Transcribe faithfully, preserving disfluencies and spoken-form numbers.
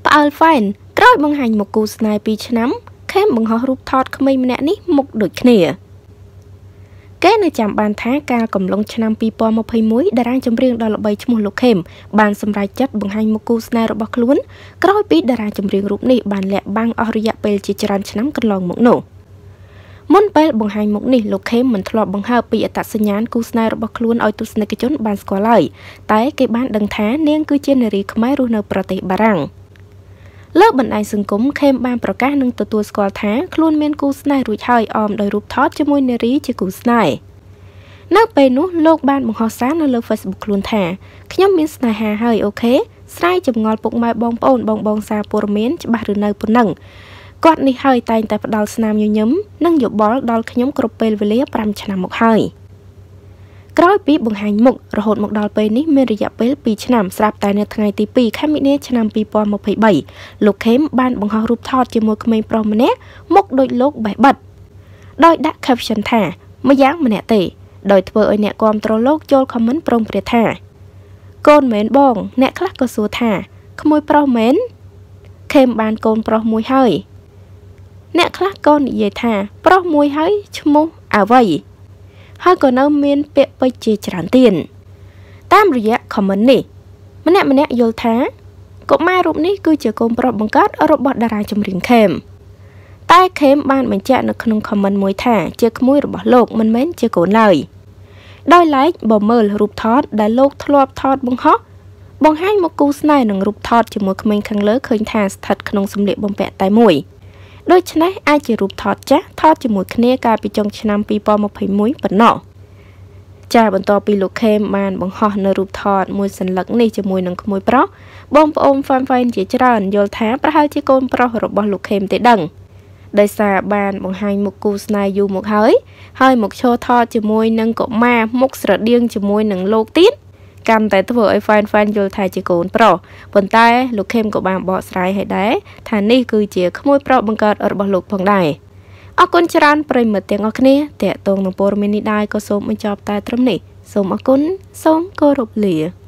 អើលហ្វែនក្រោយបង្ហាញមកគូស្នេហ៍ពីរឆ្នាំខេមបង្ហោះរូបថតក្មេងម្នាក់នេះមុខដូចគ្នាគេនៅចាំបានថាកាលកំឡុងឆ្នាំពីរពាន់ម្ភៃមួយតារាចម្រៀងដ៏ល្បីឈ្មោះលោកខេមបានសម្រេចចិត្តបង្ហាញមកគូស្នេហ៍របស់ខ្លួនក្រោយពីតារាចម្រៀងរូបនេះបានលាក់បាំងអស់រយៈពេលជាច្រើនឆ្នាំកន្លងមកនោះមុនពេលបង្ហាញមុខនេះលោកខេមមិនធ្លាប់បង្ហើបពីអត្តសញ្ញាណគូស្នេហ៍របស់ខ្លួនឲ្យទស្សនិកជនបានស្គាល់ឡើយតែគេបានដឹងថានាងគឺជានារីខ្មែររស់នៅប្រទេសបារាំងលើបណ្ដាញសង្គមខេមបានប្រកាសនឹងទទួលស្គាល់ថាខ្លួនមានគូស្នេហ៍រួចហើយអមដោយរូបថតជាមួយនារីជាគូស្នេហ៍នៅពេលនោះលោកបានបង្ហោះសារនៅលើ Facebook ខ្លួនថាខ្ញុំមានស្នេហាហើយអូខេស្រាយចម្ងល់ពុកម៉ែបងប្អូនបងបងសារព័ត៌មានច្បាស់ឬនៅប៉ុណ្ណឹងគាត់នេះហើយតែងតែផ្ដាល់ស្នាមញញឹមនិងយោបល់ដល់ខ្ញុំគ្រប់ពេលវេលាប្រាំឆ្នាំមកហើយក្រោយពីបង្ហាញមុខរហូតមកដល់ពេលនេះមានរយៈពេលពីរឆ្នាំស្រាប់តែនៅថ្ងៃទីពីរខែមីនាឆ្នាំពីរពាន់ម្ភៃបីលោកខេមបានបង្ហោះរូបថតជាមួយក្មេងប្រុសម្នាក់មុខដូចលោកបេះបិទដោយដាក់ caption ថាម្យ៉ាងម្នាក់ទេដោយធ្វើឲ្យអ្នកគាំទ្រលោកចូល comment ប្រងព្រាថាកូនមែនបងអ្នកខ្លះក៏សួរថាក្មួយប្រុសមែនខេមបានកូនប្រុសមួយហើយអ្នកខ្លះក៏និយាយថាប្រុសមួយហើយឈ្មោះអ្វីហើយក៏នៅមានពាក្យពេចន៍ជាច្រើនទៀតតាមរយៈ comment នេះម្នាក់ម្នាក់យល់ថាកុមាររូបនេះគឺជាកូនប្រុសបង្កើតរបស់តារាចម្រៀងខេមតែខេមបានបញ្ជាក់នៅក្នុង comment មួយថាជាក្មួយរបស់លោកមិនមែនជាកូនឡើយដោយឡែកបើមើលរូបថតដែលលោកធ្លាប់ថតបង្ហោះបង្ហាញមកគូស្នេហ៍នឹងរូបថតជាមួយក្មេងខាងលើឃើញថាស្ថិតក្នុងសម្លៀកបំពាក់តែមួយដូច្នេះអាចជារូបថតចាស់ថតជាមួយគ្នាកាលពីចុងឆ្នាំពីរពាន់ម្ភៃមួយប៉ុណ្ណោះចាបន្ទាប់ពីលោកខេមបានបង្ហោះនៅរូបថតមួយសន្លឹកនេះជាមួយនឹងក្មួយប្រុសបងប្អូនហ្វានហ្វៃនជាច្រើនយល់ថាប្រហែលជាកូនប្រុសរបស់លោកខេមទេដឹងដោយសារបានបង្ហាញមុខគូស្នេហ៍យូរមកហើយហើយមកឈរថតជាមួយនឹងកុមារមុខស្រដៀងជាមួយនឹងលោកទៀតកាន់តែធ្វើឲ្យ fan fan យល់ថាជាកូនប្រុសប៉ុន្តែលោកខេមក៏បានបកស្រាយឲ្យដែរថានេះគឺជាក្មួយប្រុសបង្កើតរបស់លោកផងដែរអរគុណច្រើនប្រិយមិត្តទាំងអស់គ្នាតាក់ទងនឹងព័ត៌មាននេះដែរក៏សូមបញ្ចប់តែត្រឹមនេះសូមអរគុណសូមគោរពលា